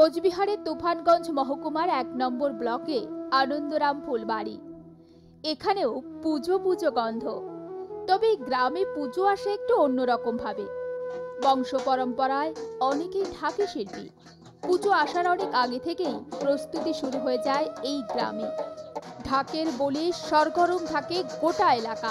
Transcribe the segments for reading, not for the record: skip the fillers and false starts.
কোচবিহারের তুফানগঞ্জ মহকুমার 1 নম্বর ব্লকে আনন্দরাম ফুলবাড়ি। এখানেও পুজো পুজো গন্ধ। তবে গ্রামে পুজো আসে একটু অন্যরকম ভাবে। বংশ পরম্পরায় অনেকেই ঢাকি শিল্পী। পুজো আসার অনেক আগে থেকেই প্রস্তুতি শুরু হয়ে যায় এই গ্রামে। ঢাকের বলে সরগরম থাকে গোটা এলাকা।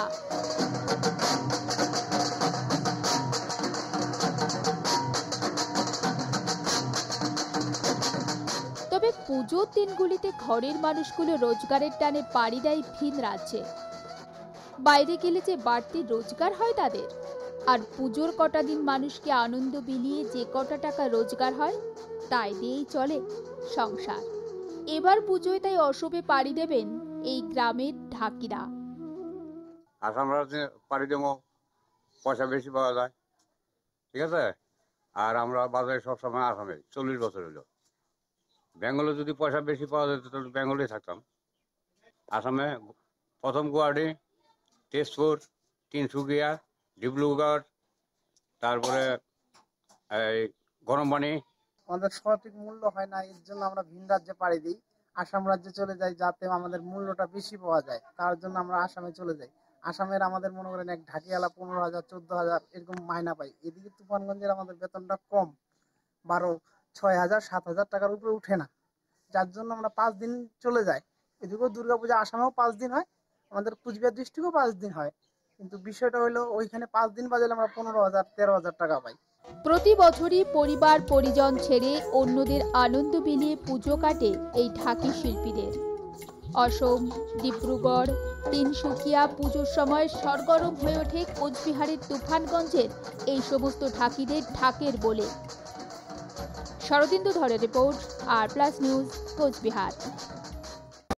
তবে পুজোর দিনগুলিতে ঘরের মানুষগুলো রোজগারের টানে পাড়ি দেয় ভিন রাজ্যে। বাইরে গেলে যে বাড়তি রোজগার হয় তাদের, আর পুজোর কটা দিন মানুষকে আনন্দ বিলিয়ে যে কটা টাকা রোজগার হয় তাই দিয়েই চলে সংসার। এবার পুজোয় তাই অশুভে পাড়ি দেবেন এই গ্রামের ঢাকিরা। আসাম রাজ্যে পাড়ি দেবো, পয়সা বেশি পাওয়া যায়, ঠিক আছে। আর আমরা বাজারে সবসময় আসামে 40 বছর হলো। বেঙ্গলে যদি পয়সা বেশি পাওয়া যেত তাহলে বেঙ্গলেই থাকতাম। আসামে প্রথম গুয়াহাটি, তেজপুর, তিনসুকিয়া, ডিব্রুগড়, তারপরে এই গরম পানি। আমাদের সঠিক মূল্য হয় না, এর জন্য আমরা ভিন রাজ্যে পাড়ি দিই, আসাম রাজ্যে চলে যাই, যাতে আমাদের মূল্যটা বেশি পাওয়া যায়। তার জন্য আমরা আসামে চলে যাই। আসামের আমাদের মনে করেন এক ঢাকিওয়ালা 15,000 14,000 এরকম মাইনা পাই। এদিকে তুফানগঞ্জের আমাদের বেতনটা কম, 12, 6,000, 7,000 টাকার উপরে উঠে না, যার জন্য আমরা 5 দিন চলে যাই। এদিকেও দুর্গাপূজা আসামেও 5 দিন হয়, আমাদের কুচবিহার ডিস্ট্রিক্টেও 5 দিন হয়, কিন্তু বিষয়টা হলো ওইখানে 5 দিন বাজালে আমরা 15,000 13,000 টাকা পাই। প্রতি বছরই পরিবার পরিজন ছেড়ে অন্যদের আনন্দ বিলিয়ে পুজো কাটে এই ঢাকি শিল্পীদের। অসম, ডিব্রুগড়, তিনসুকিয়া পুজোর সময় সরগরম হয়ে ওঠে কোচবিহারের তুফানগঞ্জের এই সমস্ত ঢাকিদের ঢাকের বলে। শরদিন্দু ধরের রিপোর্ট, RPLUS নিউজ, কোচবিহার।